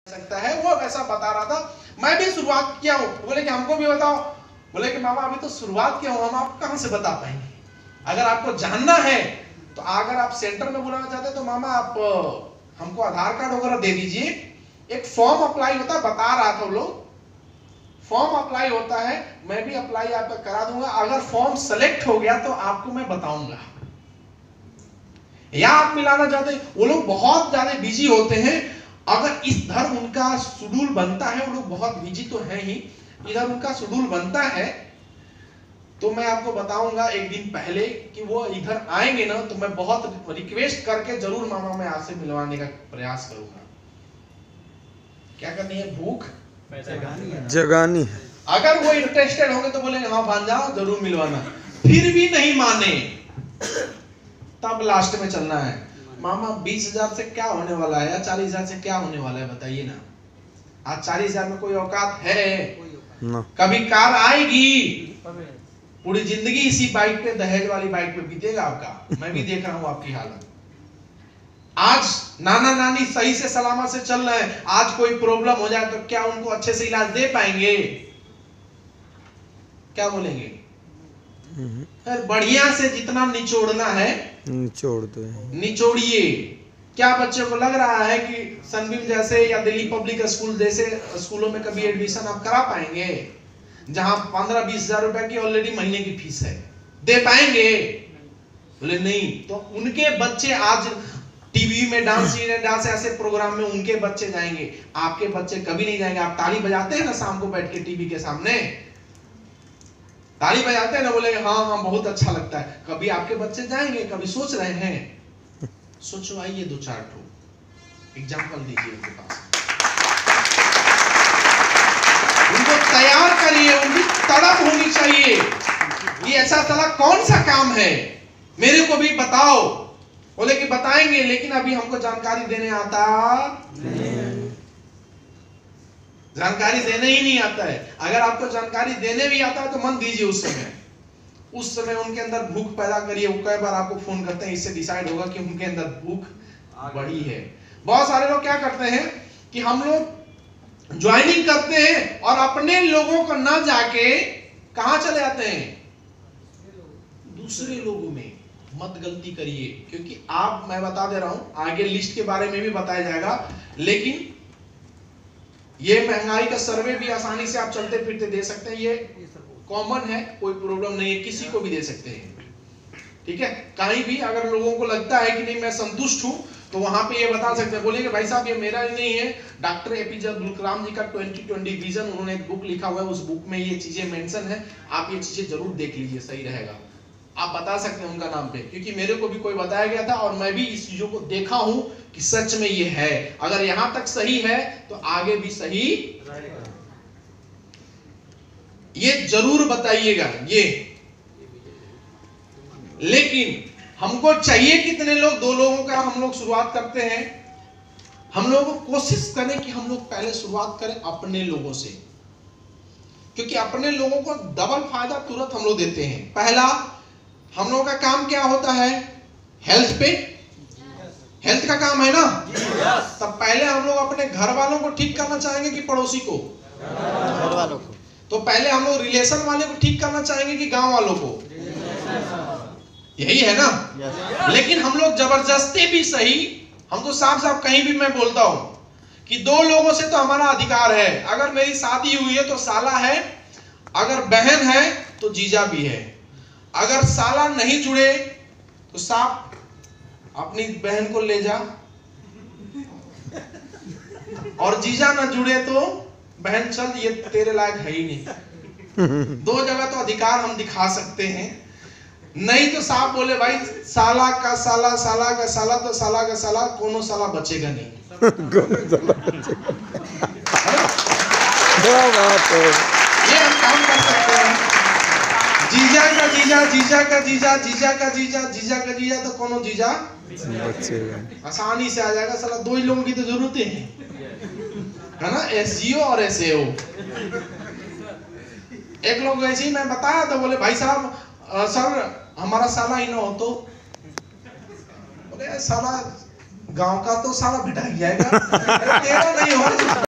सकता है, वो वैसा बता रहा था। मैं भी शुरुआत किया हूं। बोले कि हमको भी बताओ। बोले कि मामा अभी तो शुरुआत किया हूं, हम आपको कहां से बता पाएंगे। अगर आपको जानना है तो अगर आप सेंटर में बुलाना चाहते हैं तो मामा आप हमको आधार कार्ड वगैरह दे दीजिए। एक फॉर्म अप्लाई होता है, बता रहा था वो लोग, फॉर्म अप्लाई होता है, मैं भी अप्लाई आपका करा दूंगा। अगर फॉर्म सेलेक्ट हो गया तो आपको मैं बताऊंगा। या आप मिलाना चाहते हैं, वो लोग बहुत ज्यादा बिजी होते हैं। अगर इधर उनका शेड्यूल बनता है, वो लोग बहुत बिजी तो है ही, इधर उनका शेड्यूल बनता है तो मैं आपको बताऊंगा एक दिन पहले कि वो इधर आएंगे ना, तो मैं बहुत रिक्वेस्ट करके जरूर मामा मैं आपसे मिलवाने का प्रयास करूंगा। क्या करनी है? भूख जगानी है। अगर वो इंटरेस्टेड होंगे तो बोलेंगे हाँ भांजा जरूर मिलवाना। फिर भी नहीं माने तब लास्ट में चलना है। मामा 20,000 से क्या होने वाला है या 40,000 से क्या होने वाला है बताइए ना। आज 40,000 में कोई औकात है ना। कभी कार आएगी? पूरी जिंदगी इसी बाइक पे, दहेज वाली बाइक पे बीतेगा आपका। मैं भी देख रहा हूं आपकी हालत। आज नाना नानी सही से सलामत से चल रहे हैं, आज कोई प्रॉब्लम हो जाए तो क्या उनको अच्छे से इलाज दे पाएंगे? क्या बोलेंगे? बढ़िया से जितना निचोड़ना है निचोड़ दो, निचोड़िए। क्या बच्चों को लग रहा है कि सनबीम जैसे या दिल्ली पब्लिक स्कूल जैसे स्कूलों में कभी एडमिशन आप करा पाएंगे जहां 15-20 हजार रुपए की ऑलरेडी महीने की फीस है? दे पाएंगे? बोले नहीं। तो उनके बच्चे आज टीवी में डांस ऐसे प्रोग्राम में उनके बच्चे जाएंगे, आपके बच्चे कभी नहीं जाएंगे। आप ताली बजाते हैं ना शाम को बैठ के टीवी के सामने, ताली बजाते हैं ना, बोलेंगे हाँ हाँ बहुत अच्छा लगता है। कभी आपके बच्चे जाएंगे? कभी सोच रहे हैं? सोचवाइए 2-4 ठो एग्जाम्पल दीजिए उनके पास, उनको तैयार करिए, उनकी तड़प होनी चाहिए। ये ऐसा साला कौन सा काम है, मेरे को भी बताओ। बोले कि बताएंगे लेकिन अभी हमको जानकारी देने आता नहीं, जानकारी देने ही नहीं आता है। अगर आपको जानकारी देने भी आता है तो मन दीजिए उस समय उनके अंदर भूख पैदा करिए। वो कई बार आपको फोन करते हैं, इससे डिसाइड होगा कि उनके अंदर भूख बढ़ी है। बहुत सारे लोग क्या करते हैं कि हम लोग ज्वाइनिंग करते हैं और अपने लोगों को ना जाके कहां चले जाते हैं? दूसरे लोगों में। मत गलती करिए, क्योंकि आप, मैं बता दे रहा हूं, आगे लिस्ट के बारे में भी बताया जाएगा, लेकिन ये महंगाई का सर्वे भी आसानी से आप चलते फिरते दे सकते हैं। ये कॉमन है, कोई प्रॉब्लम नहीं है, किसी को भी दे सकते हैं। ठीक है, कहीं भी अगर लोगों को लगता है कि नहीं मैं संतुष्ट हूं तो वहां पे ये बता सकते हैं। बोलेंगे भाई साहब ये मेरा नहीं है, डॉक्टर एपीजे अब्दुल कलाम जी का 2020 विजन, उन्होंने एक बुक लिखा हुआ है, उस बुक में ये चीजें मेंशन है, आप ये चीजें जरूर देख लीजिए, सही रहेगा। आप बता सकते हैं उनका नाम पे, क्योंकि मेरे को भी कोई बताया गया था और मैं भी इस चीजों को देखा हूं कि सच में ये है। अगर यहां तक सही है तो आगे भी सही, ये जरूर बताइएगा ये। लेकिन हमको चाहिए कितने लोग? 2 लोगों का हम लोग शुरुआत करते हैं। हम लोग कोशिश करें कि हम लोग पहले शुरुआत करें अपने लोगों से, क्योंकि अपने लोगों को डबल फायदा तुरंत हम लोग देते हैं। पहला, हम लोगों का काम क्या होता है? हेल्थ पे, हेल्थ का काम है ना। तब पहले हम लोग अपने घर वालों को ठीक करना चाहेंगे कि पड़ोसी को? घर वालों को। तो पहले हम लोग रिलेशन वाले को ठीक करना चाहेंगे कि गांव वालों को? यही है ना। लेकिन हम लोग जबरदस्ती भी सही, हम तो साफ साफ कहीं भी मैं बोलता हूं कि 2 लोगों से तो हमारा अधिकार है। अगर मेरी शादी हुई है तो साला है, अगर बहन है तो जीजा भी है। अगर साला नहीं जुड़े तो साफ अपनी बहन को ले जा, और जीजा ना जुड़े तो बहन चल, ये तेरे लायक है ही नहीं। 2 जगह तो अधिकार हम दिखा सकते हैं। नहीं तो साफ बोले भाई साला का साला, साला का साला, तो साला का साला, कोनो साला बचेगा नहीं। ये हम काम कर सकते हैं। जीजा का जीजा, जीजा का जीजा, जीजा का जीजा, जीजा का जीजा, तो कोनो जीजा बचेगा, आसानी से आ जाएगा। साला 2 ही लोगों की तो जरूरत है ना, एसजीओ और एसएओ। एक लोग ऐसे ही मैं बताया तो बोले भाई साहब सर हमारा साला ही ना हो तो, बोले साला गांव का तो साला भिटाई जाएगा, तेरा नहीं होगा।